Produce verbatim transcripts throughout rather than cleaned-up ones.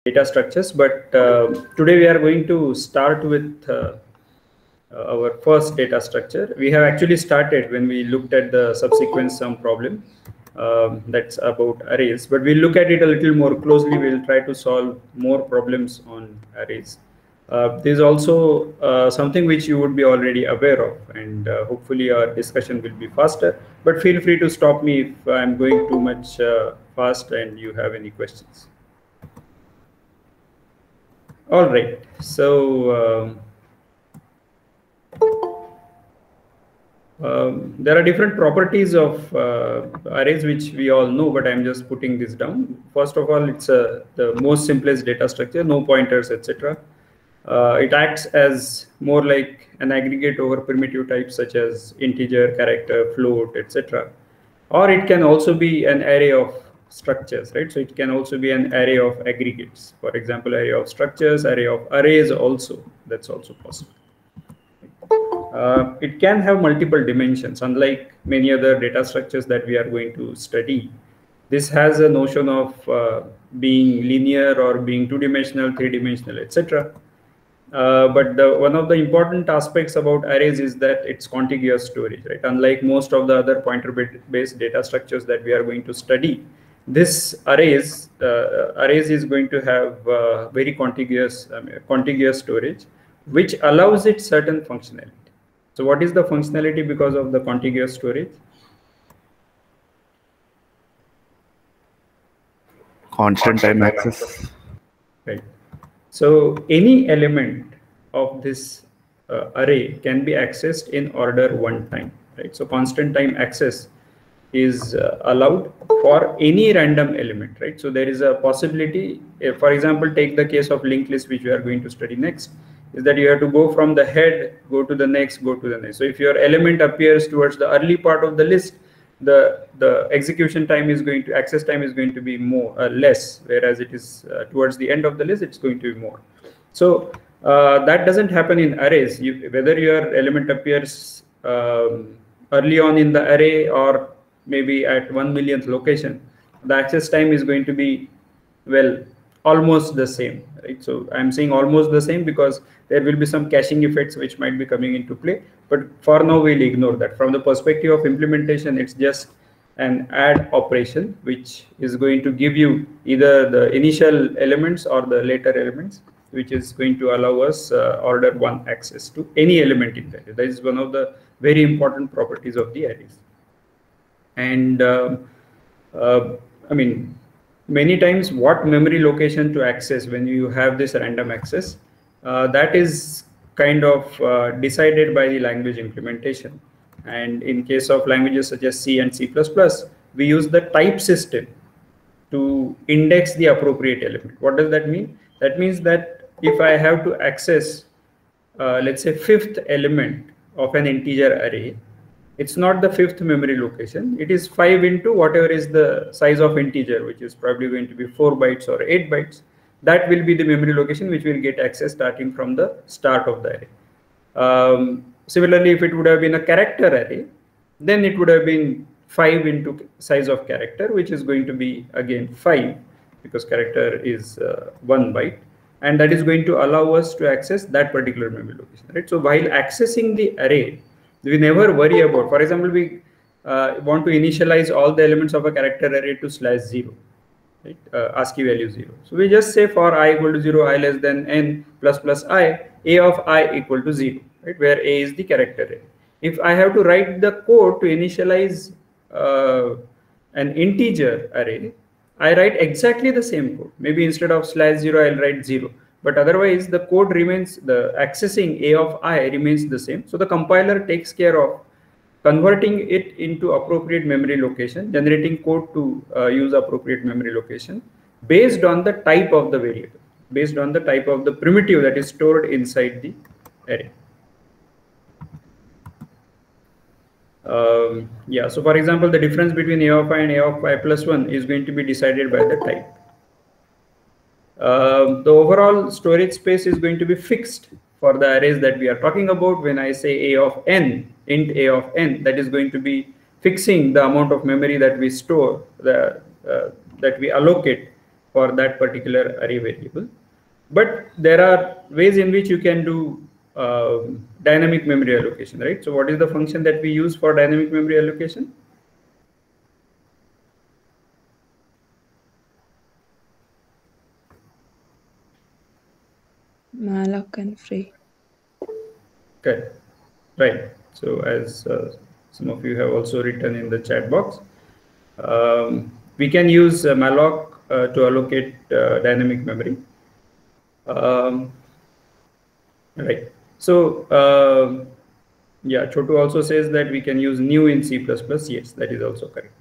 data structures, but uh, today we are going to start with uh, our first data structure. We have actually started when we looked at the subsequent sum problem. Um, that's about arrays, but we'll look at it a little more closely. We'll try to solve more problems on arrays. Uh, this is also uh, something which you would be already aware of, and uh, hopefully our discussion will be faster, but feel free to stop me if I'm going too much uh, fast and you have any questions. All right, so um, Um, there are different properties of uh, arrays which we all know, but I'm just putting this down. First of all, it's a, the most simplest data structure, no pointers, et cetera. Uh, it acts as more like an aggregate over primitive types such as integer, character, float, et cetera. Or it can also be an array of structures, right? So it can also be an array of aggregates. For example, array of structures, array of arrays also. That's also possible. Uh, it can have multiple dimensions, unlike many other data structures that we are going to study. This has a notion of uh, being linear or being two-dimensional, three-dimensional, et cetera. Uh, but the, one of the important aspects about arrays is that it's contiguous storage, right? Unlike most of the other pointer-based data structures that we are going to study, this arrays uh, arrays is going to have uh, very contiguous um, contiguous storage, which allows it certain functionality. So what is the functionality because of the contiguous storage? Constant time access. Right. So any element of this uh, array can be accessed in order one time, right? So constant time access is uh, allowed for any random element, right? So there is a possibility, if, for example, take the case of linked list, which we are going to study next, is that you have to go from the head, go to the next, go to the next. So if your element appears towards the early part of the list, the the execution time is going to, access time is going to be more uh, less, whereas it is uh, towards the end of the list, it's going to be more. So uh, that doesn't happen in arrays. You, whether your element appears um, early on in the array or maybe at one millionth location, the access time is going to be, well, almost the same, right? So I'm saying almost the same because there will be some caching effects which might be coming into play, but for now we'll ignore that. From the perspective of implementation, it's just an add operation which is going to give you either the initial elements or the later elements, which is going to allow us uh, order one access to any element in the array. That is one of the very important properties of the arrays. And uh, uh, I mean, many times what memory location to access when you have this random access, uh, that is kind of uh, decided by the language implementation. And in case of languages such as C and C plus plus, we use the type system to index the appropriate element. What does that mean? That means that if I have to access, uh, let's say, fifth element of an integer array, it's not the fifth memory location. It is five into whatever is the size of integer, which is probably going to be four bytes or eight bytes. That will be the memory location which will get access starting from the start of the array. Um, similarly, if it would have been a character array, then it would have been five into size of character, which is going to be again five, because character is uh, one byte, and that is going to allow us to access that particular memory location, right? So while accessing the array, we never worry about, for example, we uh, want to initialize all the elements of a character array to slash zero, right? Uh, ASCII value zero. So we just say for I equal to zero, I less than n plus plus I, a of I equal to zero, right? Where a is the character array. If I have to write the code to initialize uh, an integer array, I write exactly the same code. Maybe instead of slash zero, I'll write zero. But otherwise, the code remains, the accessing a of I remains the same. So the compiler takes care of converting it into appropriate memory location, generating code to uh, use appropriate memory location based on the type of the variable, based on the type of the primitive that is stored inside the array. Um, yeah, so for example, the difference between a of I and a of I plus one is going to be decided by the type. Uh, the overall storage space is going to be fixed for the arrays that we are talking about. When I say a of n, int a of n, that is going to be fixing the amount of memory that we store, the, uh, that we allocate for that particular array variable. But there are ways in which you can do uh, dynamic memory allocation, right? So what is the function that we use for dynamic memory allocation? malloc and free. Okay, right. So as uh, some of you have also written in the chat box, um, we can use uh, malloc uh, to allocate uh, dynamic memory. Um, right. So uh, yeah, Chotu also says that we can use new in C plus plus. Yes, that is also correct.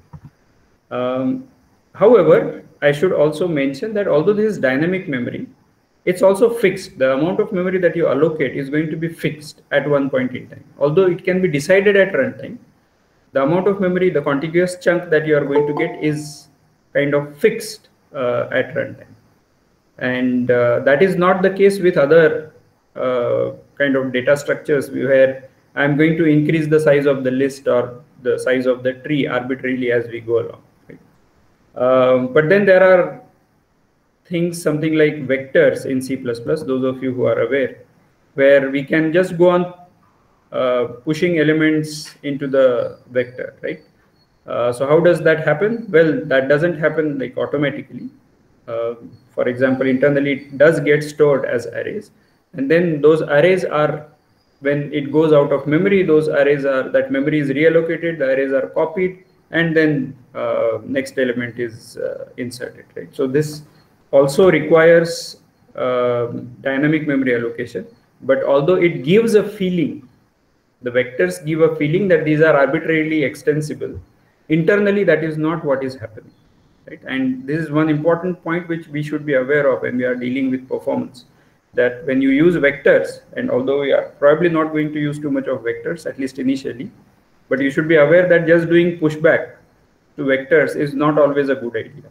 Um, however, I should also mention that although this is dynamic memory, it's also fixed. The amount of memory that you allocate is going to be fixed at one point in time. Although it can be decided at runtime, the amount of memory, the contiguous chunk that you are going to get is kind of fixed uh, at runtime. And uh, that is not the case with other uh, kind of data structures where I'm going to increase the size of the list or the size of the tree arbitrarily as we go along. Right? Um, but then there are things, something like vectors in C plus plus, those of you who are aware, where we can just go on uh, pushing elements into the vector, right? Uh, so how does that happen? Well, that doesn't happen like automatically. Uh, for example, internally it does get stored as arrays, and then those arrays are, when it goes out of memory, those arrays are, that memory is reallocated, the arrays are copied, and then uh, next element is uh, inserted, right? So this also requires uh, dynamic memory allocation, but although it gives a feeling, the vectors give a feeling that these are arbitrarily extensible, internally that is not what is happening, right? And this is one important point which we should be aware of when we are dealing with performance, that when you use vectors, and although we are probably not going to use too much of vectors, at least initially, but you should be aware that just doing pushback to vectors is not always a good idea.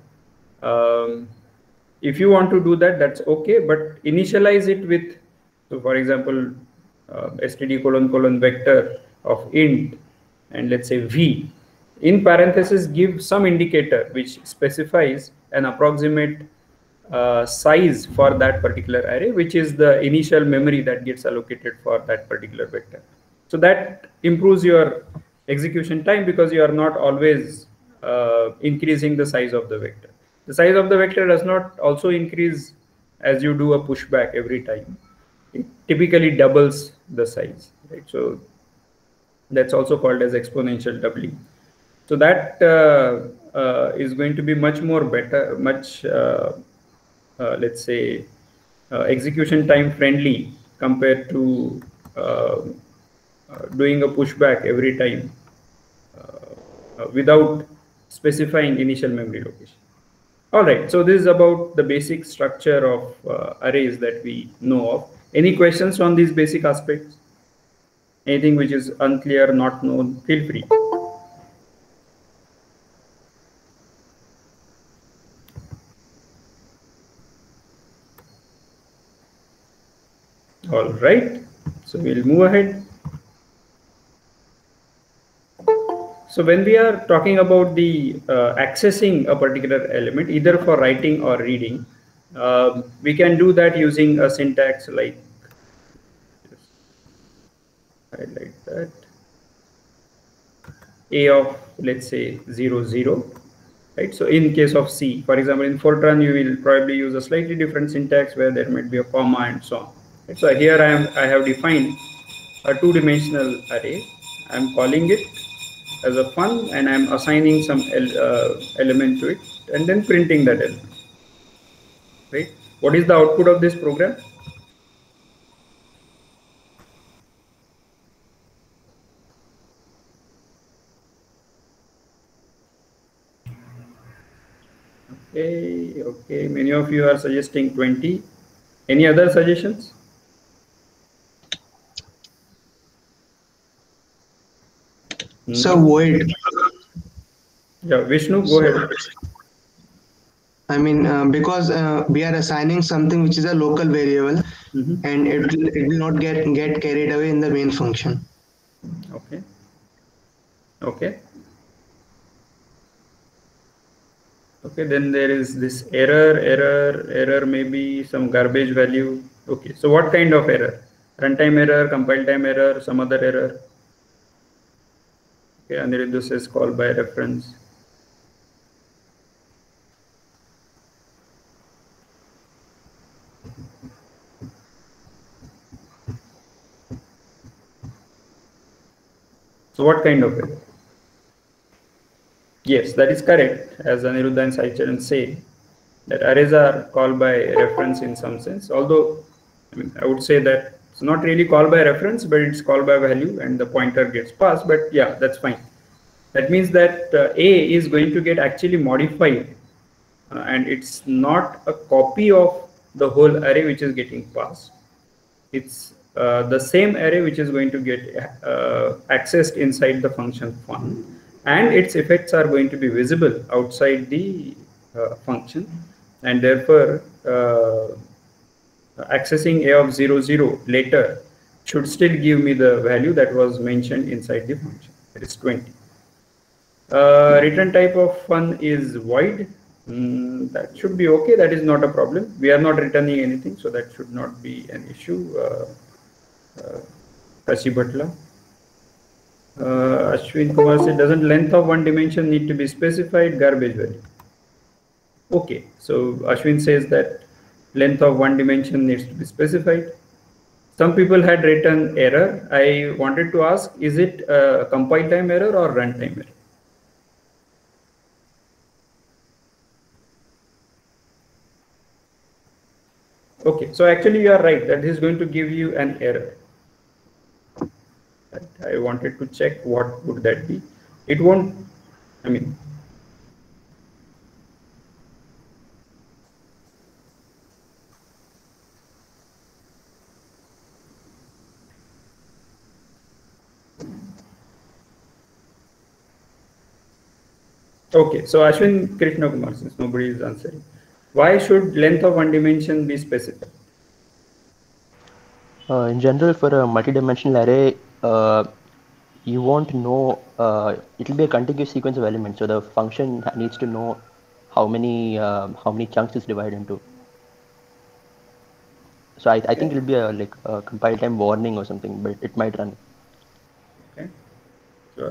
Um, if you want to do that, that's okay, but initialize it with, so for example, uh, std colon colon vector of int, and let's say v, in parentheses give some indicator which specifies an approximate uh, size for that particular array, which is the initial memory that gets allocated for that particular vector. So that improves your execution time because you are not always uh, increasing the size of the vector. The size of the vector does not also increase as you do a pushback every time. It typically doubles the size, right? So that's also called as exponential doubling. So that uh, uh, is going to be much more better, much uh, uh, let's say uh, execution time friendly compared to uh, uh, doing a pushback every time uh, uh, without specifying initial memory location. All right, so this is about the basic structure of uh, arrays that we know of. Any questions on these basic aspects? Anything which is unclear, not known, feel free. All right, so we'll move ahead. So when we are talking about the uh, accessing a particular element, either for writing or reading, uh, we can do that using a syntax like, just highlight that, a of, let's say, zero, zero, right? So in case of C, for example, in Fortran, you will probably use a slightly different syntax where there might be a comma and so on. Right? So here I am, I have defined a two-dimensional array. I'm calling it as a fun, and I'm assigning some uh, element to it, and then printing that element. Right? What is the output of this program? Okay, okay. Many of you are suggesting twenty. Any other suggestions? So void. Yeah, Vishnu, go ahead. I mean, uh, because uh, we are assigning something which is a local variable, mm-hmm. and it will, it will not get get carried away in the main function. Okay. Okay. Okay, then there is this error, error, error, maybe some garbage value. Okay, so what kind of error? Runtime error, compile time error, some other error. Okay, Aniruddha says call by reference. So what kind of error? Yes, that is correct. As Aniruddha and Sai Charan say, that arrays are called by reference in some sense. Although, I mean, I would say that it's not really called by reference, but it's called by value and the pointer gets passed. But yeah, that's fine. That means that uh, A is going to get actually modified uh, and it's not a copy of the whole array which is getting passed. It's uh, the same array which is going to get uh, accessed inside the function fun, and its effects are going to be visible outside the uh, function, and therefore uh, accessing a of zero zero later should still give me the value that was mentioned inside the function. It is twenty. Uh, return type of fun is void. Mm, that should be okay. That is not a problem. We are not returning anything, so that should not be an issue. Uh, uh, Kashi Bhatla. Uh, Ashwin Kumar said, doesn't length of one dimension need to be specified? Garbage value. Okay, so Ashwin says that length of one dimension needs to be specified. Some people had written error. I wanted to ask, is it a compile time error or runtime error? Okay, so actually you are right. That is going to give you an error. I wanted to check what would that be. It won't, I mean, okay, so Ashwin Krishna Kumar, since nobody is answering, why should length of one dimension be specified? Uh, in general, for a multi-dimensional array, uh, you won't know, uh, it will be a contiguous sequence of elements. So the function needs to know how many uh, how many chunks it's divided into. So I, I think it will be a like a compile time warning or something, but it might run. Okay, sure.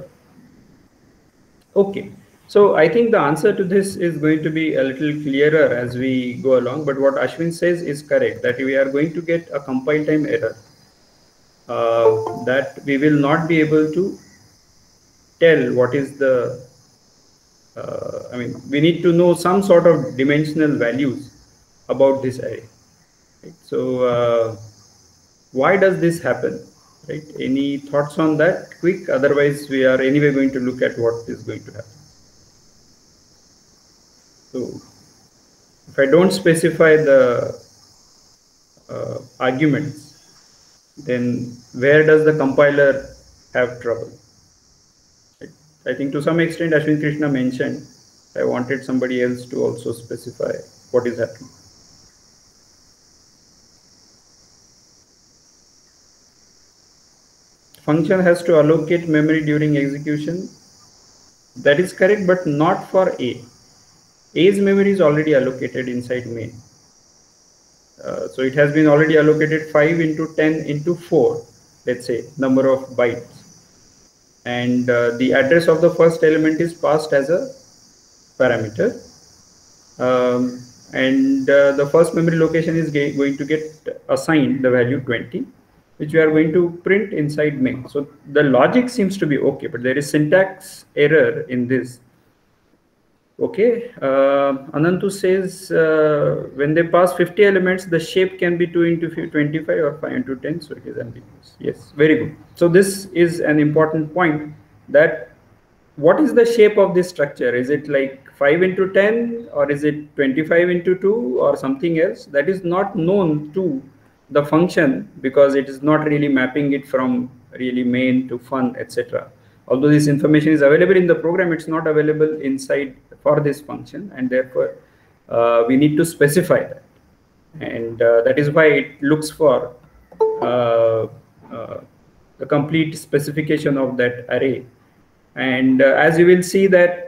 Okay, so I think the answer to this is going to be a little clearer as we go along. But what Ashwin says is correct, that we are going to get a compile time error. Uh, that we will not be able to tell what is the, uh, I mean, we need to know some sort of dimensional values about this array. Right? So, uh, why does this happen? Right? Any thoughts on that? Quick. Otherwise, we are anyway going to look at what is going to happen. So, if I don't specify the uh, arguments, then where does the compiler have trouble? Right? I think to some extent Ashwin Krishna mentioned, I wanted somebody else to also specify what is happening. Function has to allocate memory during execution. That is correct, but not for A. A's memory is already allocated inside main. Uh, so it has been already allocated five into ten into four, let's say, number of bytes. And uh, the address of the first element is passed as a parameter. Um, and uh, the first memory location is going to get assigned the value twenty, which we are going to print inside main. So the logic seems to be okay, but there is syntax error in this. Okay, uh, Anantu says uh, when they pass fifty elements, the shape can be two into twenty-five or five into ten, so it is ambiguous. Yes, very good. So this is an important point, that what is the shape of this structure? Is it like five into ten, or is it twenty-five into two, or something else? That is not known to the function, because it is not really mapping it from really main to fun, et cetera. Although this information is available in the program, it's not available inside for this function, and therefore uh, we need to specify that. And uh, that is why it looks for uh, uh, the complete specification of that array. And uh, as you will see that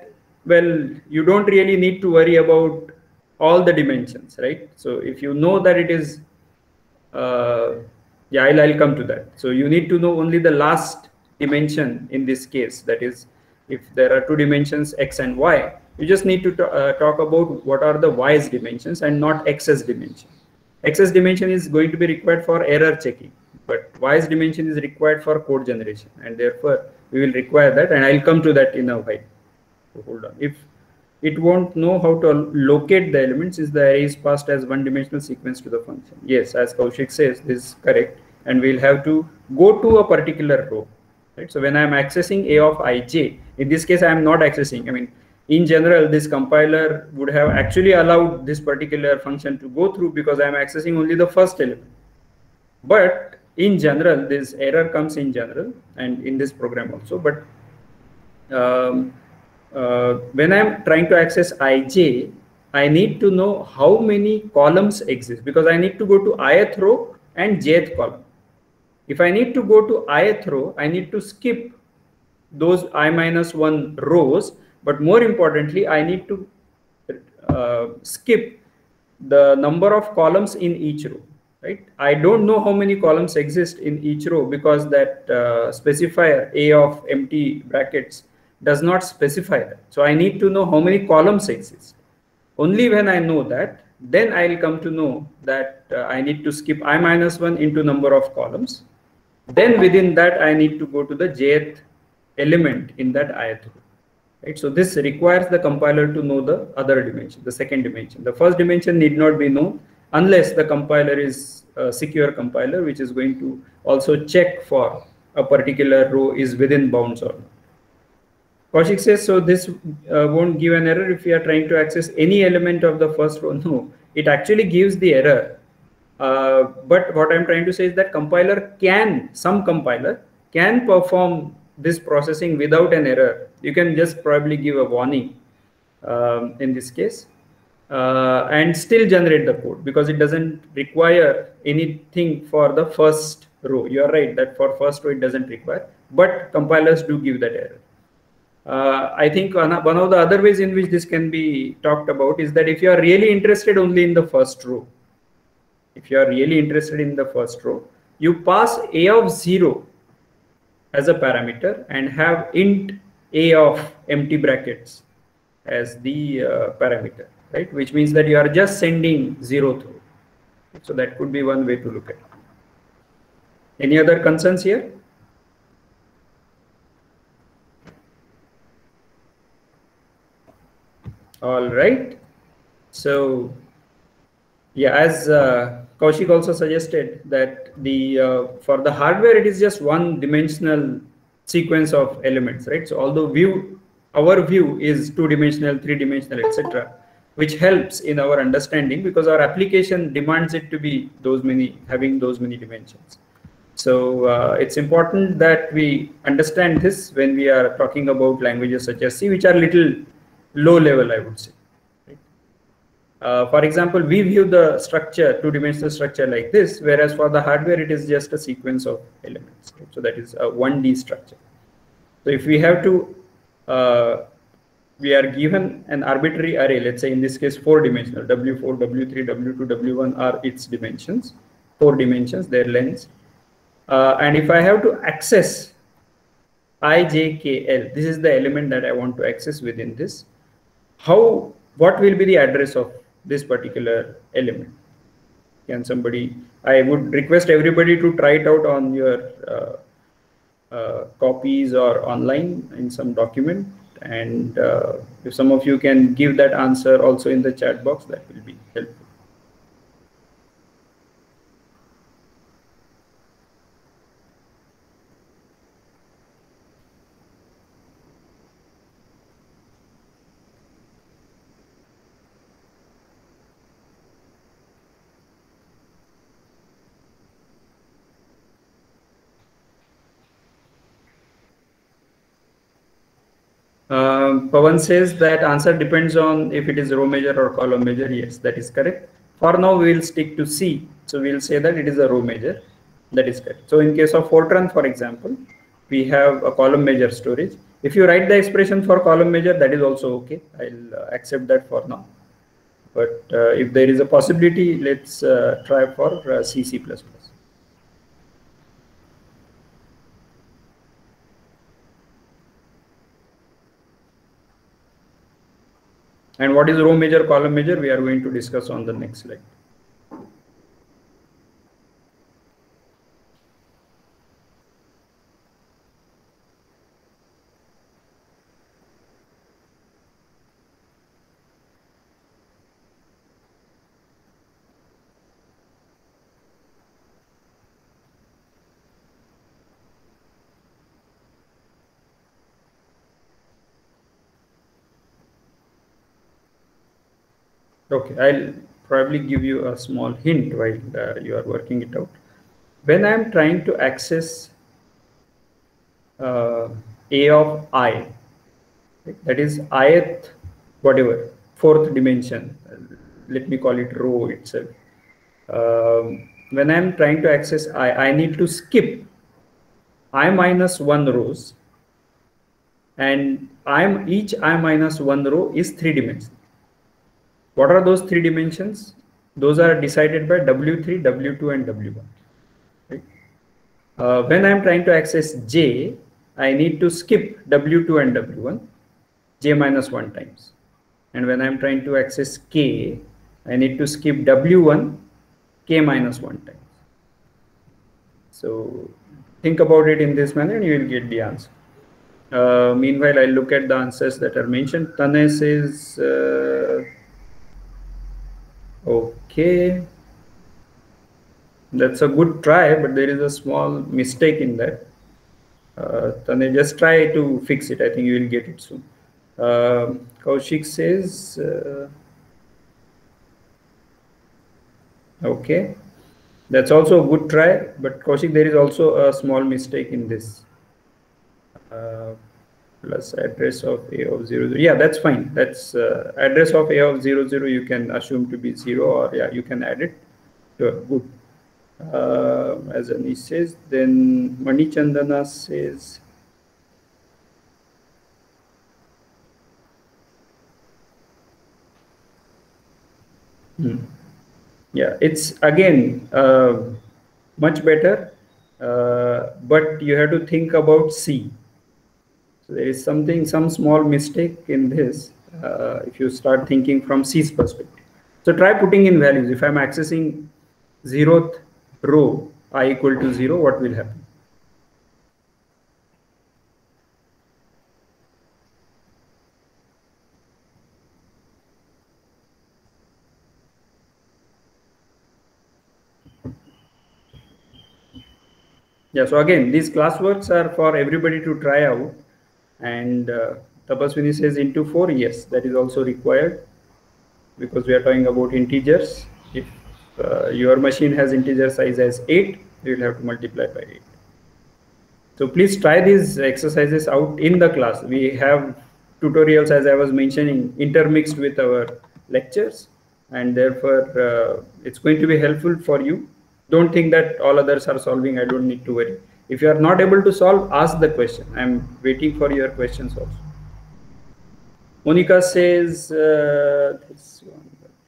well, you don't really need to worry about all the dimensions, right? So if you know that it is, uh, yeah, I'll, I'll come to that. So you need to know only the last dimension in this case. That is, if there are two dimensions, x and y, you just need to uh, talk about what are the y's dimensions and not x's dimension. X's dimension is going to be required for error checking, but y's dimension is required for code generation, and therefore we will require that, and I'll come to that in a while. So hold on. If it won't know how to locate the elements since the array is passed as one dimensional sequence to the function. Yes, as Kaushik says, this is correct, and we'll have to go to a particular row, right? So when I'm accessing a of ij, in this case I am not accessing, I mean, in general this compiler would have actually allowed this particular function to go through because I'm accessing only the first element. But in general, this error comes in general and in this program also, but um, Uh, when I'm trying to access ij, I need to know how many columns exist, because I need to go to ith row and jth column. If I need to go to ith row, I need to skip those I minus one rows, but more importantly, I need to uh, skip the number of columns in each row, right? I don't know how many columns exist in each row because that uh, specifier a of empty brackets does not specify that. So I need to know how many columns exist. Only when I know that, then I will come to know that uh, I need to skip I minus one into number of columns. Then within that, I need to go to the jth element in that ith row, right? So this requires the compiler to know the other dimension, the second dimension. The first dimension need not be known unless the compiler is a secure compiler, which is going to also check for a particular row is within bounds or not. Kaushik says, so this uh, won't give an error if we are trying to access any element of the first row. No, it actually gives the error. Uh, but what I'm trying to say is that compiler can, some compiler can perform this processing without an error. You can just probably give a warning um, in this case uh, and still generate the code because it doesn't require anything for the first row. You're right that for first row it doesn't require, but compilers do give that error. Uh, I think one of the other ways in which this can be talked about is that if you are really interested only in the first row, if you are really interested in the first row, you pass a of zero as a parameter and have int a of empty brackets as the uh, parameter, right? Which means that you are just sending zero through. So that could be one way to look at it. Any other concerns here? All right. So, yeah, as uh, Kaushik also suggested that the uh, for the hardware it is just one dimensional sequence of elements, right? So, although view our view is two dimensional, three dimensional, et cetera, which helps in our understanding because our application demands it to be those many, having those many dimensions. So uh, it's important that we understand this when we are talking about languages such as C, which are little low level, I would say. Right? Uh, for example, we view the structure, two-dimensional structure like this, whereas for the hardware, it is just a sequence of elements. Right? So that is a one D structure. So if we have to, uh, we are given an arbitrary array, let's say in this case, four dimensional, W four, W three, W two, W one are its dimensions, four dimensions, their lengths. Uh, and if I have to access I, J, K, L, this is the element that I want to access within this. How, what will be the address of this particular element? Can somebody, I would request everybody to try it out on your uh, uh, copies or online in some document. And uh, if some of you can give that answer also in the chat box, that will be helpful. Um, Pawan says that answer depends on if it is row measure or column measure. Yes, that is correct. For now, we will stick to C. So we will say that it is a row measure. That is correct. So in case of Fortran, for example, we have a column measure storage. If you write the expression for column measure, that is also okay. I'll uh, accept that for now. But uh, if there is a possibility, let's uh, try for uh, C, C plus plus. And what is row measure, column measure, we are going to discuss on the next slide. Okay, I'll probably give you a small hint while uh, you are working it out. When I'm trying to access uh, A of I, that is ith, whatever, fourth dimension, let me call it row itself. Um, when I'm trying to access I, I need to skip I minus one rows, and I'm each I minus one row is three dimensions. What are those three dimensions? Those are decided by W three, W two, and W one. Right? Uh, when I'm trying to access J, I need to skip W two and W one, J minus one times. And when I'm trying to access K, I need to skip W one, K minus one times. So think about it in this manner and you will get the answer. Uh, meanwhile, I'll look at the answers that are mentioned. Tanay says, uh, okay, that's a good try, but there is a small mistake in that. Uh, Tanay, just try to fix it. I think you will get it soon. Uh, Kaushik says, uh, okay, that's also a good try, but Kaushik, there is also a small mistake in this. Uh, plus address of A of zero, zero. Yeah, that's fine. That's uh, address of A of zero, zero, you can assume to be zero, or yeah, you can add it. Sure, good. Uh, as Anish says, then Manichandana says, hmm. yeah, it's again uh, much better, uh, but you have to think about C. So there is something, some small mistake in this uh, if you start thinking from C's perspective. So try putting in values. If I'm accessing zeroth row, I equal to zero, what will happen? Yeah, so again, these classworks are for everybody to try out. And uh, Tapaswini says into four, yes, that is also required because we are talking about integers. If uh, your machine has integer size as eight, you will have to multiply by eight. So please try these exercises out in the class. We have tutorials, as I was mentioning, intermixed with our lectures, and therefore uh, it's going to be helpful for you. Don't think that all others are solving, I don't need to worry. If you are not able to solve, ask the question. I'm waiting for your questions also. Monica says, uh, this one.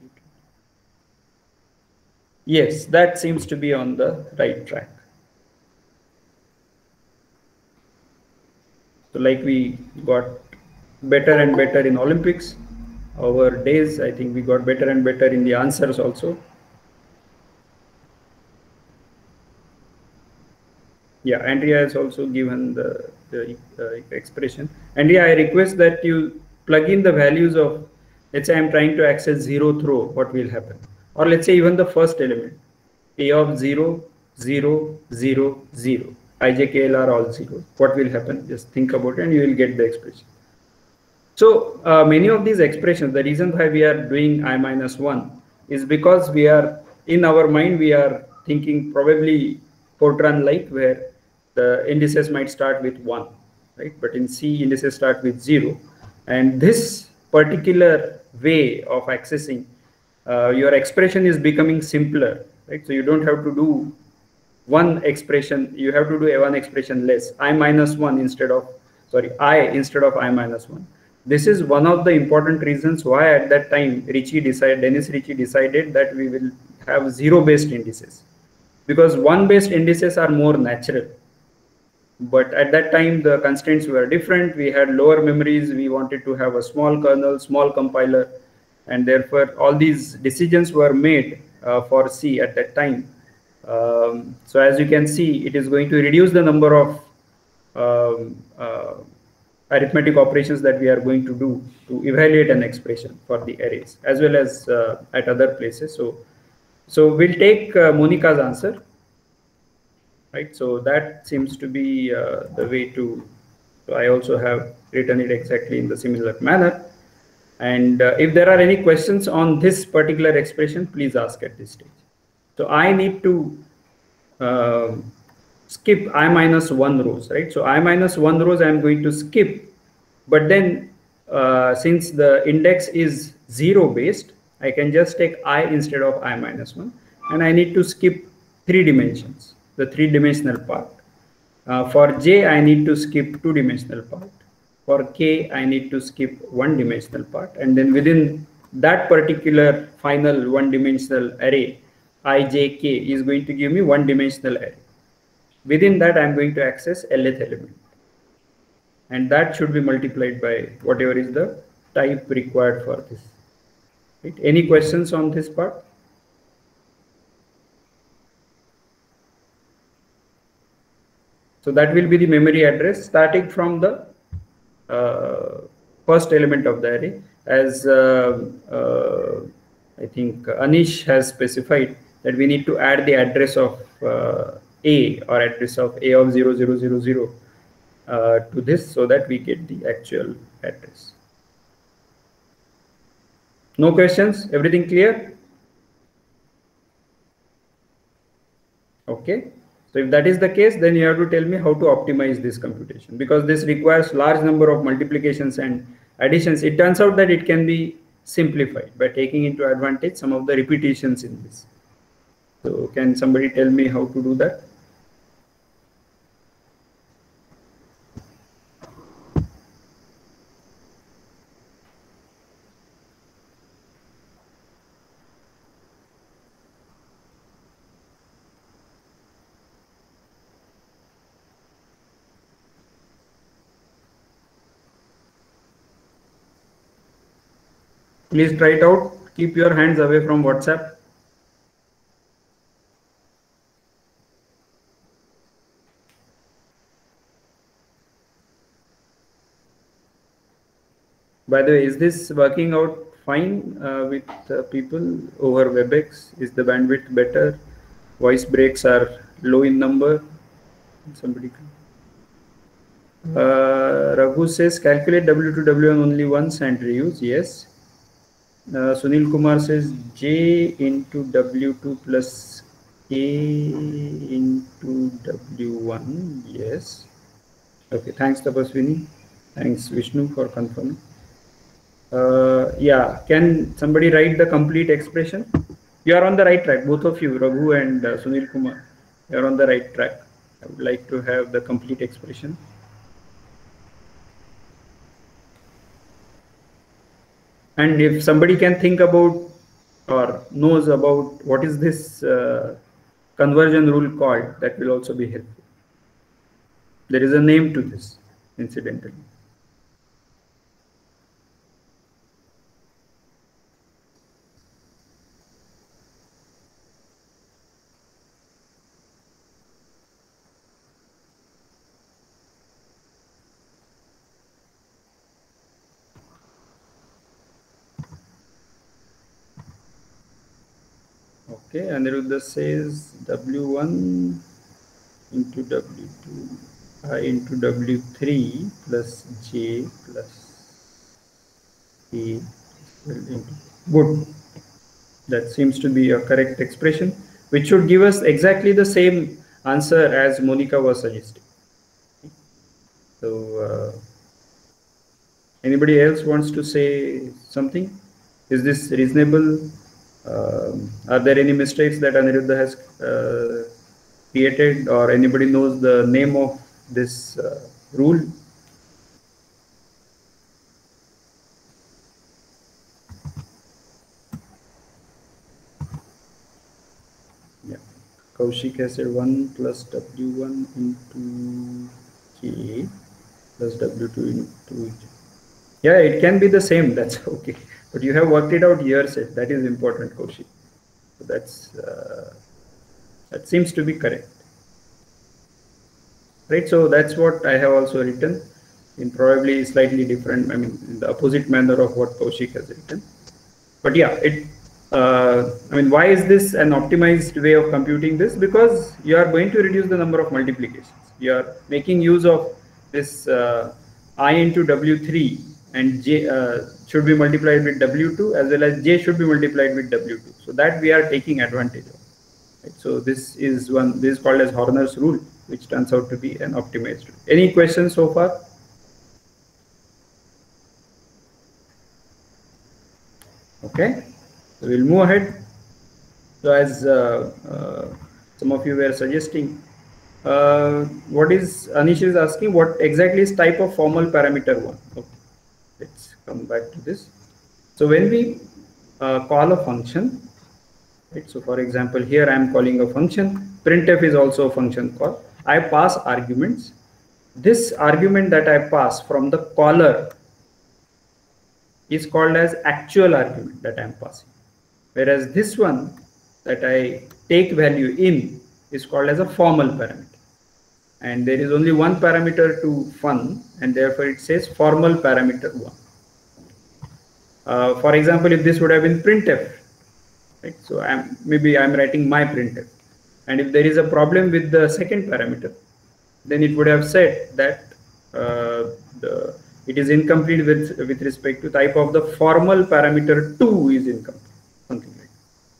Yes, that seems to be on the right track. So like we got better and better in Olympics, over days, I think we got better and better in the answers also. Yeah, Andrea has also given the, the uh, expression. Andrea, I request that you plug in the values of, let's say I'm trying to access zeroth row, what will happen? Or let's say even the first element, A of zero, zero, zero, zero, I J, K L are all zero. What will happen? Just think about it and you will get the expression. So uh, many of these expressions, the reason why we are doing I minus one is because we are, in our mind, we are thinking probably Fortran like, where the indices might start with one, right? But in C, indices start with zero. And this particular way of accessing, uh, your expression is becoming simpler, right? So you don't have to do one expression, you have to do a one expression less, I minus one instead of, sorry, I instead of I minus one. This is one of the important reasons why at that time Ricci decided, Dennis Ritchie decided that we will have zero based indices, because one based indices are more natural. But at that time the constraints were different. We had lower memories, we wanted to have a small kernel, small compiler, and therefore all these decisions were made uh, for C at that time. Um, so as you can see, it is going to reduce the number of um, uh, arithmetic operations that we are going to do to evaluate an expression for the arrays, as well as uh, at other places. So, so we'll take uh, Monica's answer, right? So that seems to be uh, the way to, so I also have written it exactly in the similar manner. And uh, if there are any questions on this particular expression, please ask at this stage. So I need to uh, skip I minus one rows, right? So I minus one rows I am going to skip, but then uh, since the index is zero based, I can just take I instead of I minus one, and I need to skip three dimensions, the three dimensional part. Uh, for J, I need to skip two dimensional part. For K, I need to skip one dimensional part, and then within that particular final one dimensional array, I J K is going to give me one dimensional array. Within that, I'm going to access Lth element, and that should be multiplied by whatever is the type required for this. Right? Any questions on this part? So that will be the memory address starting from the uh, first element of the array. As uh, uh, I think Anish has specified that we need to add the address of uh, A, or address of A of zero zero zero zero uh, to this, so that we get the actual address. No questions? Everything clear? Okay. So if that is the case, then you have to tell me how to optimize this computation, because this requires large number of multiplications and additions. It turns out that it can be simplified by taking into advantage some of the repetitions in this. So can somebody tell me how to do that? Please try it out. Keep your hands away from WhatsApp. By the way, is this working out fine uh, with uh, people over WebEx? Is the bandwidth better? Voice breaks are low in number. Somebody can. Uh, Raghu says calculate W two W one only once and reuse. Yes. Uh, Sunil Kumar says J into W two plus K into W one. Yes. Okay. Thanks, Tapaswini. Thanks, Vishnu, for confirming. Uh, yeah. Can somebody write the complete expression? You are on the right track. Both of you, Raghu and uh, Sunil Kumar, you are on the right track. I would like to have the complete expression. And if somebody can think about or knows about what is this uh, conversion rule called, that will also be helpful. There is a name to this, incidentally. Okay, Aniruddha says W one into W two, I into W three plus J plus K. Good. That seems to be a correct expression, which should give us exactly the same answer as Monica was suggesting. So, uh, anybody else wants to say something? Is this reasonable? Um, are there any mistakes that Aniruddha has uh, created, or anybody knows the name of this uh, rule? Kaushik has said one plus W one into K plus W two into J. Yeah, it can be the same. That's okay. But you have worked it out yourself. That is important, Kaushik. So that's uh, that seems to be correct. Right. So that's what I have also written in probably slightly different, I mean, in the opposite manner of what Kaushik has written. But yeah, it. Uh, I mean, why is this an optimized way of computing this? Because you are going to reduce the number of multiplications. You are making use of this uh, I into W three and J uh, should be multiplied with W two, as well as J should be multiplied with W two. So that we are taking advantage of. Right? So this is one, this is called as Horner's rule, which turns out to be an optimized rule. Any questions so far? Okay. So we'll move ahead. So as uh, uh, some of you were suggesting, uh, what is Anish is asking, what exactly is type of formal parameter one? Okay. Let's come back to this. So when we uh, call a function, right? So for example, here I am calling a function. Printf is also a function call. I pass arguments. This argument that I pass from the caller is called as actual argument that I am passing. Whereas this one that I take value in is called as a formal parameter. And there is only one parameter to fun, and therefore it says formal parameter one. Uh, for example, if this would have been printf, right? So I'm maybe I'm writing my printf, and if there is a problem with the second parameter, then it would have said that uh, the it is incomplete with with respect to type of the formal parameter two is incomplete, something like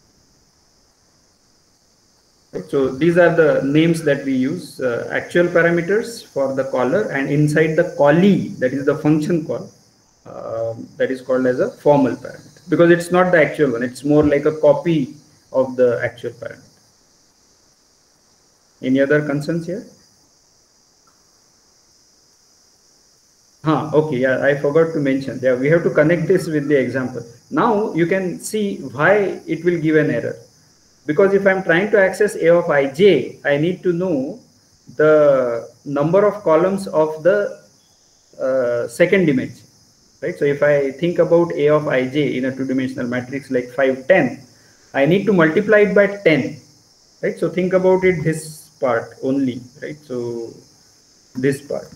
that. Right? So these are the names that we use, uh, actual parameters for the caller, and inside the callee, that is the function call, uh, that is called as a formal parameter, because it's not the actual one, it's more like a copy of the actual parameter. Any other concerns here? Huh, okay, yeah, I forgot to mention. Yeah, we have to connect this with the example. Now you can see why it will give an error. Because if I'm trying to access A of ij, I need to know the number of columns of the uh, second dimension, right? So if I think about A of ij in a two-dimensional matrix like five, ten, I need to multiply it by ten, right? So think about it this part only, right? So this part.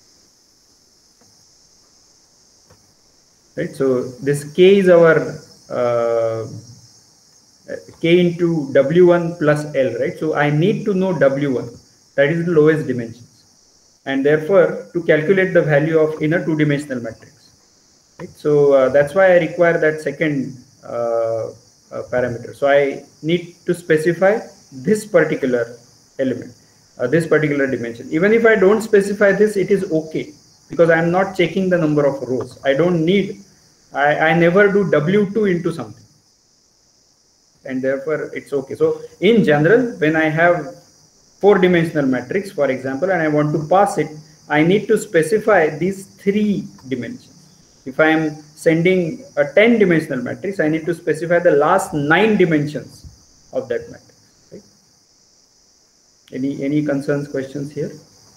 Right, so this k is our uh, k into W one plus L, right? So I need to know W one, that is the lowest dimensions, and therefore to calculate the value of in a two-dimensional matrix, right? So uh, that's why I require that second uh, uh, parameter. So I need to specify this particular element, uh, this particular dimension. Even if I don't specify this, it is okay, because I am not checking the number of rows. I don't need. I, I never do W two into something, and therefore it's okay. So in general, when I have four-dimensional matrix, for example, and I want to pass it, I need to specify these three dimensions. If I am sending a ten-dimensional matrix, I need to specify the last nine dimensions of that matrix. Right? Any any concerns, questions here?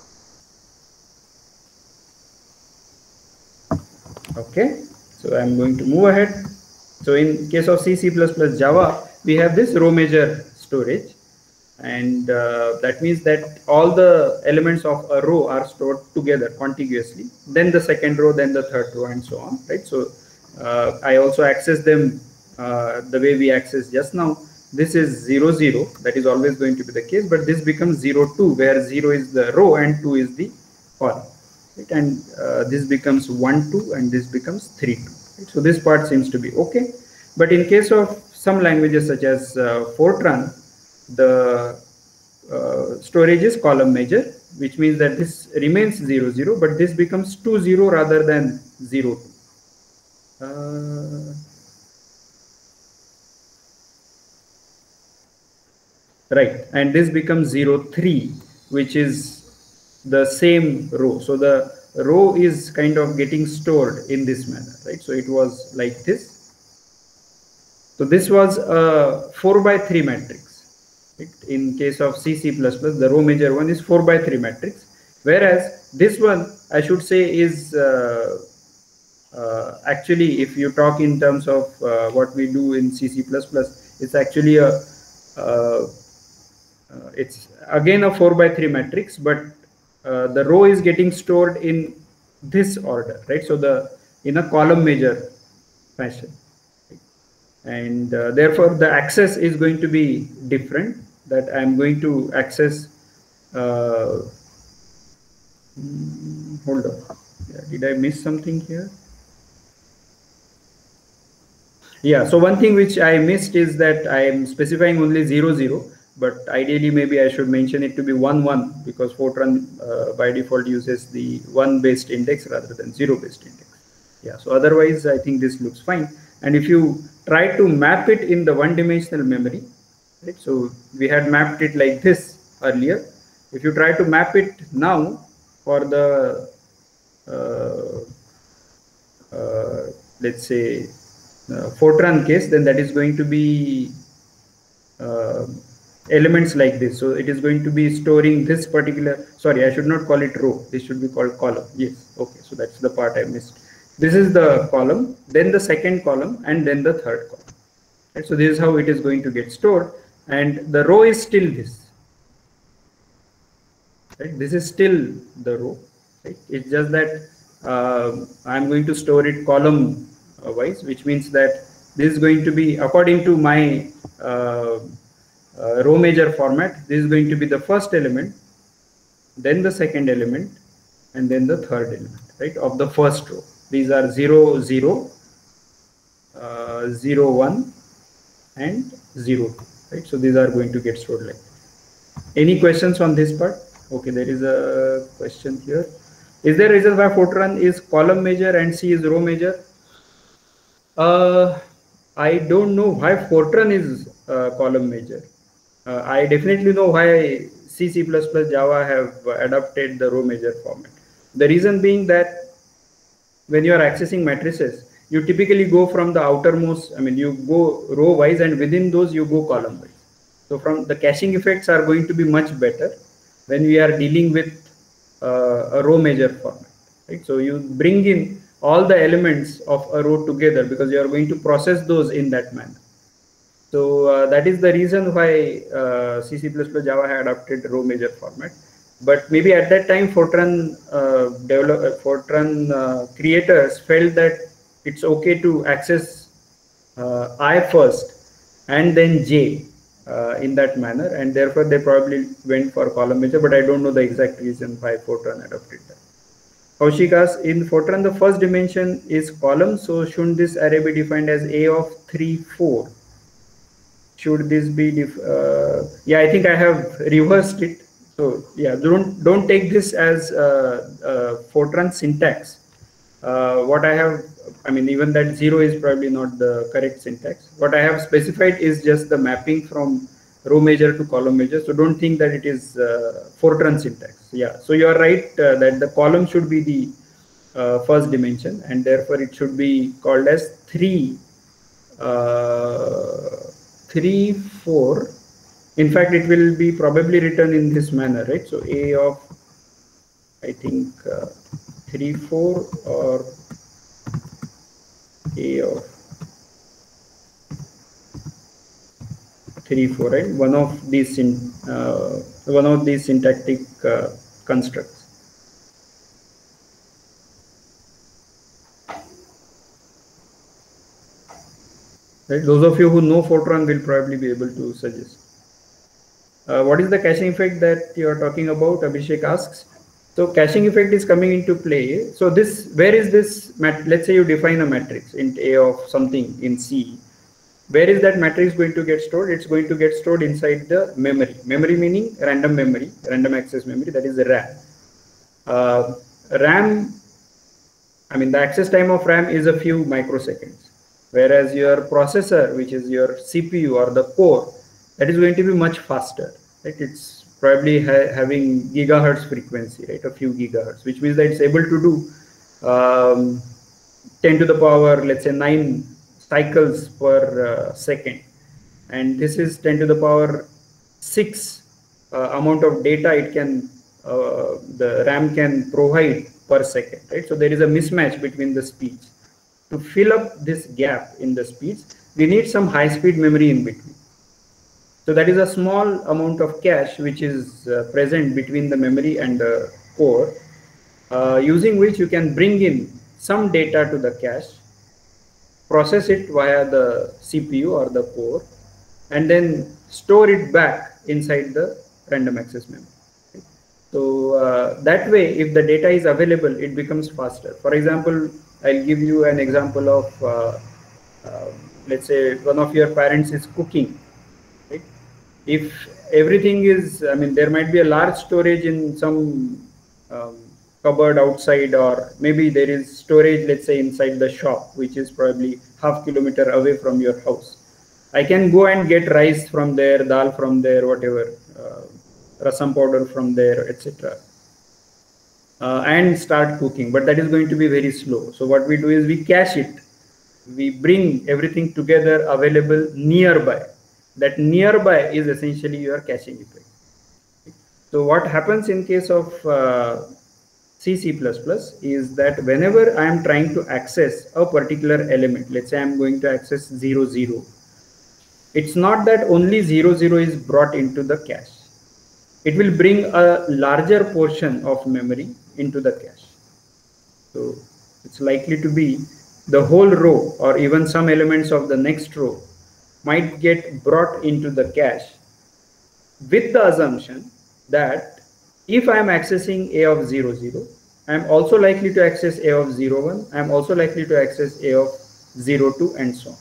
Okay. So I'm going to move ahead. So in case of C, C plus plus, Java, we have this row measure storage, and uh, that means that all the elements of a row are stored together contiguously. Then the second row, then the third row, and so on. Right. So uh, I also access them uh, the way we access just now. This is zero zero. That is always going to be the case, but this becomes zero two, where zero is the row and two is the column. Right, and uh, this becomes one two, and this becomes three two. Right? So this part seems to be okay. But in case of some languages such as uh, Fortran, the uh, storage is column measure, which means that this remains zero zero, but this becomes two zero rather than zero two. Uh, right, and this becomes zero three, which is the same row. So the row is kind of getting stored in this manner, right? So it was like this. So this was a four by three matrix. Right? In case of C, C plus plus, the row major one is four by three matrix, whereas this one I should say is uh, uh, actually, if you talk in terms of uh, what we do in C, C plus plus, it's actually a uh, uh, it's again a four by three matrix, but uh, the row is getting stored in this order, right? So the in a column major fashion, and uh, therefore the access is going to be different. That I'm going to access. Uh, hold on, yeah, did I miss something here? Yeah, so one thing which I missed is that I am specifying only zero zero, but ideally maybe I should mention it to be one one, because Fortran uh, by default uses the one based index rather than zero based index. Yeah, so otherwise I think this looks fine. And if you try to map it in the one dimensional memory, right, so we had mapped it like this earlier. If you try to map it now for the uh, uh, let's say Uh, Fortran case, then that is going to be uh, elements like this. So it is going to be storing this particular, sorry, I should not call it row. This should be called column. Yes. Okay. So that's the part I missed. This is the column, then the second column, and then the third column. Right? So this is how it is going to get stored. And the row is still this. Right? This is still the row. Right? It's just that uh, I'm going to store it column wise, which means that this is going to be, according to my uh, uh, row major format, this is going to be the first element, then the second element, and then the third element, right, of the first row. These are zero zero, uh, zero one, and zero two, right? So these are going to get stored like that. Any questions on this part? Okay, there is a question here. Is there a reason why Fortran is column major and C is row major? Uh, I don't know why Fortran is uh, column major. Uh, I definitely know why C, C plus plus, Java have adopted the row major format. The reason being that when you are accessing matrices, you typically go from the outermost, I mean, you go row wise, and within those you go column wise. So from the caching effects are going to be much better when we are dealing with uh, a row major format, right? So you bring in all the elements of a row together because you are going to process those in that manner. So uh, that is the reason why uh, C, C plus plus, Java had adopted row major format. But maybe at that time, Fortran uh, develop, Fortran uh, creators felt that it's okay to access uh, I first and then J uh, in that manner, and therefore they probably went for column major. But I don't know the exact reason why Fortran adopted that. Kaushik asks, in Fortran, the first dimension is column, so shouldn't this array be defined as A of three, four? Should this be, def uh, yeah, I think I have reversed it. So yeah, don't don't take this as uh, uh, Fortran syntax. Uh, what I have, I mean, even that zero is probably not the correct syntax. What I have specified is just the mapping from row major to column major. So don't think that it is uh, Fortran syntax. Yeah, so you are right uh, that the column should be the uh, first dimension, and therefore it should be called as three, uh, three, four. In fact, it will be probably written in this manner, right? So A of, I think, uh, three, four, or A of three, four, right? One of these, uh, one of these syntactic uh, constructs. Right? Those of you who know Fortran will probably be able to suggest. Uh, what is the caching effect that you are talking about? Abhishek asks. So caching effect is coming into play. So this, where is this? Mat let's say you define a matrix int A of something in C. Where is that matrix going to get stored? It's going to get stored inside the memory. Memory meaning random memory, random access memory, that is the RAM. Uh, RAM, I mean, the access time of RAM is a few microseconds, whereas your processor, which is your C P U or the core, that is going to be much faster, right? It's probably ha having gigahertz frequency, right? A few gigahertz, which means that it's able to do um, ten to the power, let's say nine cycles per uh, second. And this is ten to the power six uh, amount of data it can, uh, the RAM can provide per second, right? So there is a mismatch between the speeds. To fill up this gap in the speeds, we need some high-speed memory in between. So that is a small amount of cache which is uh, present between the memory and the core, uh, using which you can bring in some data to the cache, process it via the C P U or the core, and then store it back inside the random access memory. So uh, that way, if the data is available, it becomes faster. For example, I'll give you an example of, uh, uh, let's say one of your parents is cooking, right? If everything is, I mean, there might be a large storage in some um, cupboard outside, or maybe there is storage, let's say inside the shop, which is probably half kilometer away from your house. I can go and get rice from there, dal from there, whatever, uh, rasam powder from there, et cetera. Uh, and start cooking, but that is going to be very slow. So what we do is we cache it. We bring everything together available nearby. That nearby is essentially your caching effect. So what happens in case of uh, C, C plus plus is that whenever I am trying to access a particular element, let's say I'm going to access zero, zero, it's not that only zero, zero is brought into the cache. It will bring a larger portion of memory into the cache. So it's likely to be the whole row, or even some elements of the next row might get brought into the cache, with the assumption that if I am accessing A of zero, zero, I am also likely to access A of zero, one, I am also likely to access A of zero, two, and so on.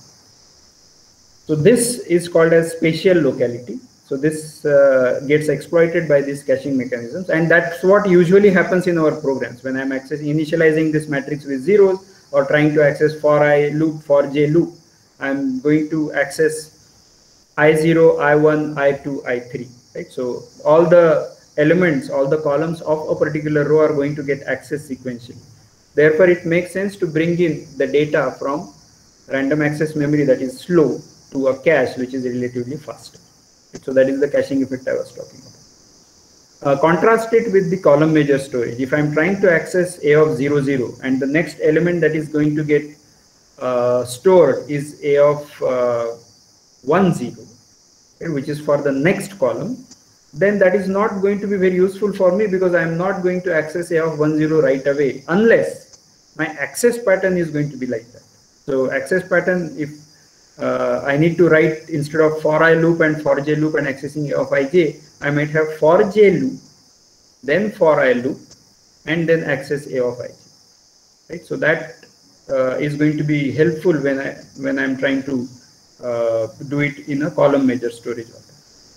So this is called as spatial locality. So this uh, gets exploited by these caching mechanisms, and that's what usually happens in our programs. When I'm accessing, initializing this matrix with zeros, or trying to access for I loop, for j loop, I'm going to access I zero, I one, I two, I three, right? So all the elements, all the columns of a particular row are going to get accessed sequentially. Therefore, it makes sense to bring in the data from random access memory that is slow to a cache which is relatively faster. So that is the caching effect I was talking about. Uh, contrast it with the column major storage. If I'm trying to access A of zero, zero, and the next element that is going to get uh, stored is A of uh, one, zero, okay, which is for the next column, then that is not going to be very useful for me, because I'm not going to access A of one, zero right away, unless my access pattern is going to be like that. So access pattern, if Uh, I need to write, instead of for I loop and for j loop and accessing A of ij, I might have for j loop, then for I loop, and then access A of ij. Right? So that uh, is going to be helpful when I when I'm trying to uh, do it in a column major storage order.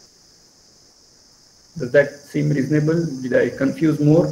Does that seem reasonable? Did I confuse more?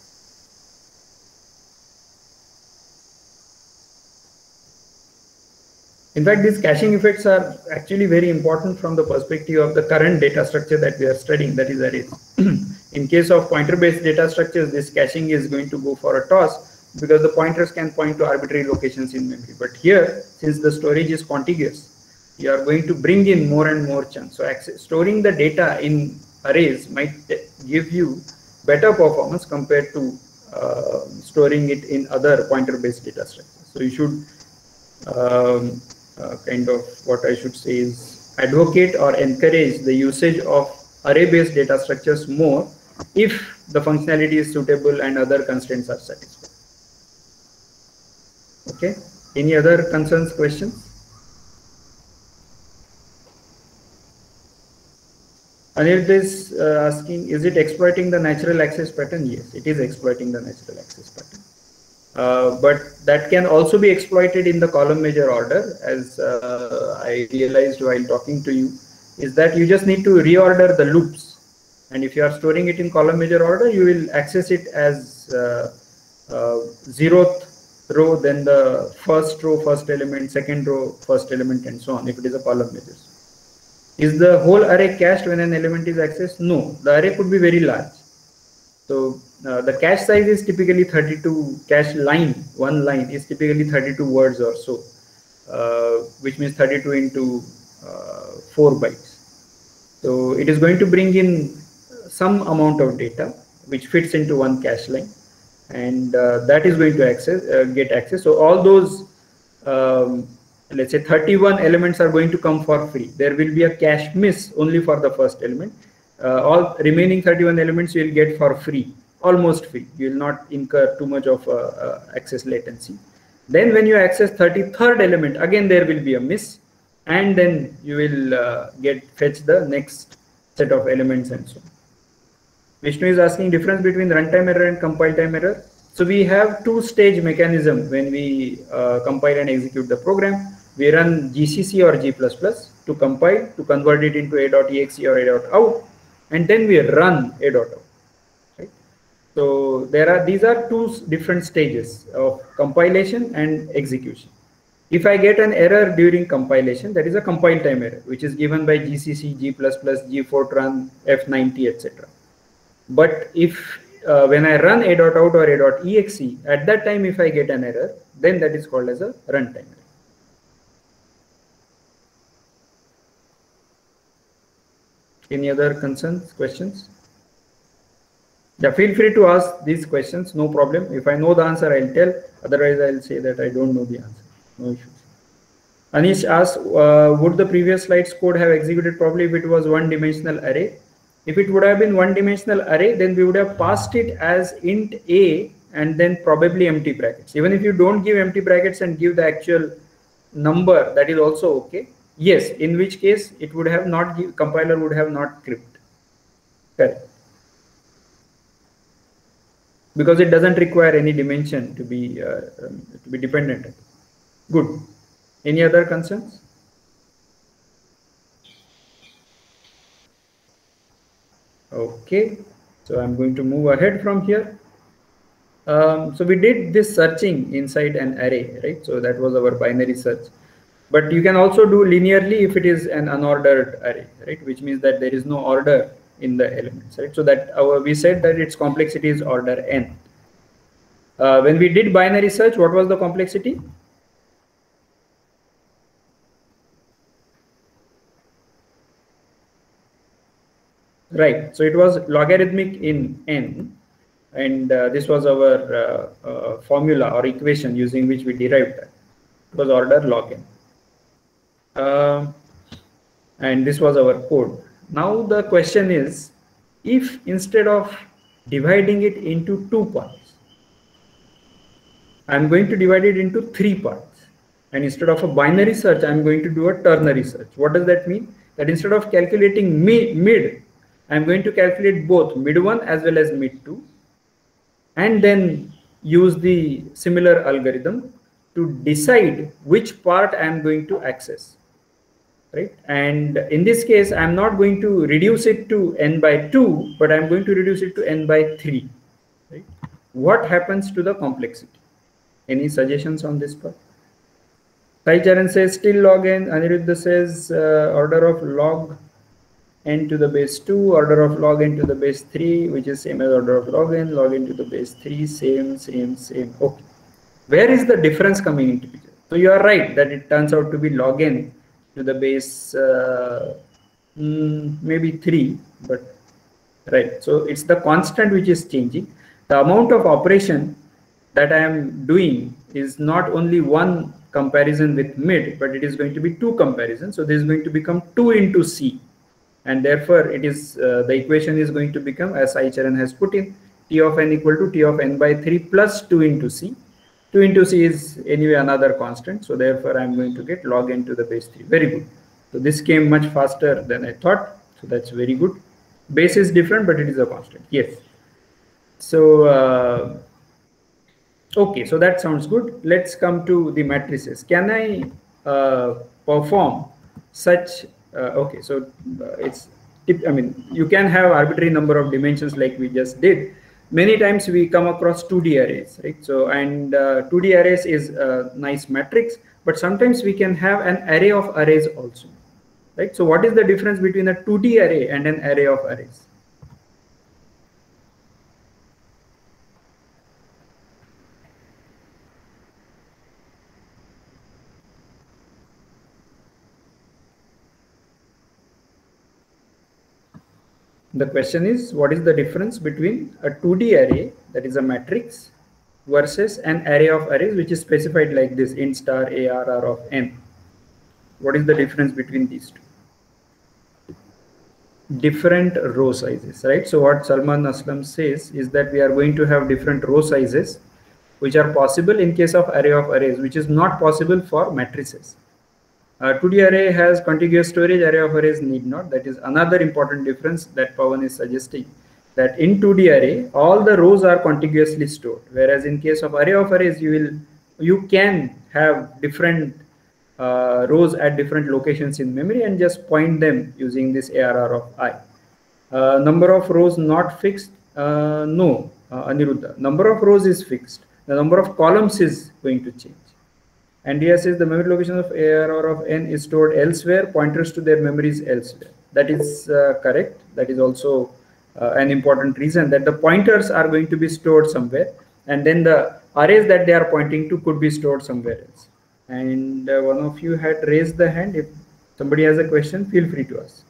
In fact, these caching effects are actually very important from the perspective of the current data structure that we are studying, that is arrays. In case of pointer-based data structures, this caching is going to go for a toss, because the pointers can point to arbitrary locations in memory. But here, since the storage is contiguous, you are going to bring in more and more chunks. So access, storing the data in arrays might give you better performance compared to uh, storing it in other pointer-based data structures. So you should um, Uh, kind of what I should say is advocate or encourage the usage of array-based data structures more if the functionality is suitable and other constraints are satisfied. Okay. Any other concerns, questions? Anirudh is uh, asking, is it exploiting the natural access pattern? Yes, it is exploiting the natural access pattern. Uh, but that can also be exploited in the column major order, as uh, I realized while talking to you, is that you just need to reorder the loops. And if you are storing it in column major order, you will access it as uh, uh, zeroth row, then the first row, first element, second row, first element, and so on, if it is a column major. Is the whole array cached when an element is accessed? No, the array could be very large. So uh, the cache size is typically thirty-two, cache line, one line is typically thirty-two words or so, uh, which means thirty-two into uh, four bytes. So it is going to bring in some amount of data which fits into one cache line, and uh, that is going to access uh, get access. So all those um, let's say thirty-one elements are going to come for free. There will be a cache miss only for the first element. Uh, all remaining thirty-one elements you will get for free, almost free. You will not incur too much of uh, uh, access latency. Then when you access thirty-third element, again there will be a miss, and then you will uh, get fetch the next set of elements and so on. Vishnu is asking difference between runtime error and compile time error. So we have two stage mechanism when we uh, compile and execute the program. We run G C C or G plus plus to compile, to convert it into a.exe or a.out, and then we run a.out. Right? So there are these are two different stages of compilation and execution. If I get an error during compilation, that is a compile time error, which is given by G C C, G plus plus, G Fortran, F ninety, et cetera. But if uh, when I run a.out or a.exe, at that time if I get an error, then that is called as a runtime error. Any other concerns, questions? Yeah, feel free to ask these questions, no problem. If I know the answer, I'll tell. Otherwise, I'll say that I don't know the answer. No issues. Anish asked, uh, would the previous slides code have executed properly if it was one-dimensional array? If it would have been one-dimensional array, then we would have passed it as int a and then probably empty brackets. Even if you don't give empty brackets and give the actual number, that is also okay. Yes, in which case it would have not give, compiler would have not crypt. Correct. Because it doesn't require any dimension to be uh, um, to be dependent. Good. Any other concerns? Okay, so I'm going to move ahead from here. Um, so we did this searching inside an array, right? So that was our binary search. But you can also do linearly if it is an unordered array, right? Which means that there is no order in the elements, right? So that our we said that its complexity is order n. Uh, when we did binary search, what was the complexity? Right. So it was logarithmic in n. And uh, this was our uh, uh, formula or equation using which we derived that. It was order log n. Uh, and this was our code. Now the question is, if instead of dividing it into two parts, I'm going to divide it into three parts. And instead of a binary search, I'm going to do a ternary search. What does that mean? That instead of calculating mid, I'm going to calculate both mid one as well as mid two, and then use the similar algorithm to decide which part I'm going to access, right? And in this case, I'm not going to reduce it to n by two, but I'm going to reduce it to n by three, right? What happens to the complexity? Any suggestions on this part? Sai Charan says still log n. Aniruddha says uh, order of log n to the base two, order of log n to the base three, which is same as order of log n, log n to the base three, same, same, same. Okay. Where is the difference coming into picture? So you are right that it turns out to be log n to the base uh, mm, maybe three, but right. So it's the constant which is changing. The amount of operation that I am doing is not only one comparison with mid, but it is going to be two comparisons. So this is going to become two into C. And therefore, it is uh, the equation is going to become, as Sai Charan has put in, T of n equal to T of n by three plus two into C. two into C is anyway another constant. So therefore, I'm going to get log n to the base three. Very good. So this came much faster than I thought. So that's very good. Base is different, but it is a constant. Yes. So, uh, okay. So that sounds good. Let's come to the matrices. Can I uh, perform such Uh, okay, so uh, it's, it, I mean, you can have arbitrary number of dimensions like we just did. Many times we come across two D arrays, right? So, and uh, two D arrays is a nice matrix, but sometimes we can have an array of arrays also, right? So what is the difference between a two D array and an array of arrays? the question is, what is the difference between a two D array, that is a matrix, versus an array of arrays which is specified like this, int star arr of n. What is the difference between these two? Different row sizes, right? So what Salman Aslam says is that we are going to have different row sizes which are possible in case of array of arrays, which is not possible for matrices. Uh, two D array has contiguous storage, array of arrays need not. That is another important difference that Pawan is suggesting, that in two D array all the rows are contiguously stored, whereas in case of array of arrays you will you can have different uh, rows at different locations in memory and just point them using this arr of I. Uh, number of rows not fixed, uh, no, uh, Aniruddha. Number of rows is fixed. The number of columns is going to change. And here says the memory location of arr of n is stored elsewhere, pointers to their memories elsewhere. That is uh, correct. That is also uh, an important reason, that the pointers are going to be stored somewhere, and then the arrays that they are pointing to could be stored somewhere else. And uh, one of you had raised the hand. If somebody has a question, feel free to ask.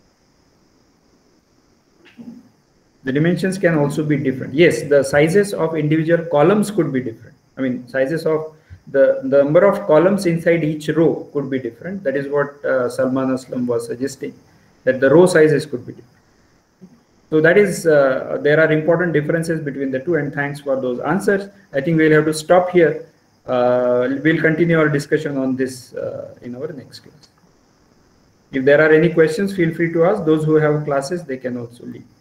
The dimensions can also be different. Yes, the sizes of individual columns could be different. I mean, sizes of the, the number of columns inside each row could be different. That is what uh, Salman Aslam was suggesting, that the row sizes could be different. So that is, uh, there are important differences between the two, and thanks for those answers. I think we'll have to stop here. Uh, we'll continue our discussion on this uh, in our next class. If there are any questions, feel free to ask. Those who have classes, they can also leave.